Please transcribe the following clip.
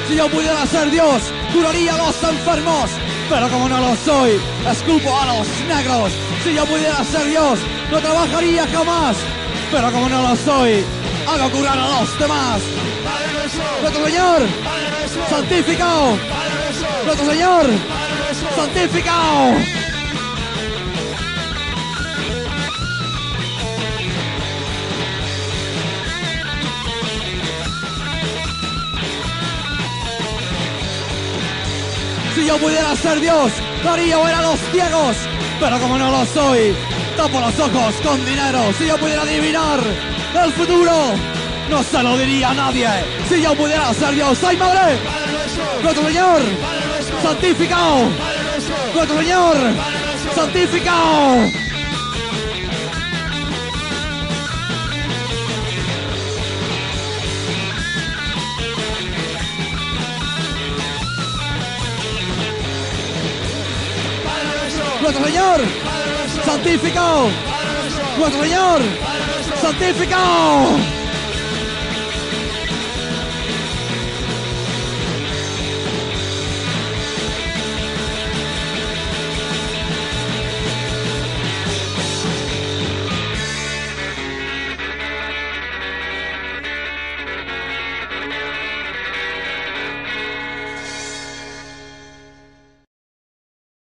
Si yo pudiera ser Dios, curaría a los enfermos. Pero como no lo soy, escupo a los negros. Si yo pudiera ser Dios, no trabajaría jamás. Pero como no lo soy, hago curar a los demás. Nuestro Señor, santificado. Nuestro Señor, santificado. Si yo pudiera ser Dios, haría ver a los ciegos. Pero como no lo soy, tapo los ojos con dinero. Si yo pudiera adivinar el futuro, no se lo diría a nadie. Si yo pudiera ser Dios, ¡ay madre! Nuestro Señor, santificado. Nuestro Señor, santificado. Nuestro Señor, santificado. Nuestro Señor, santificado.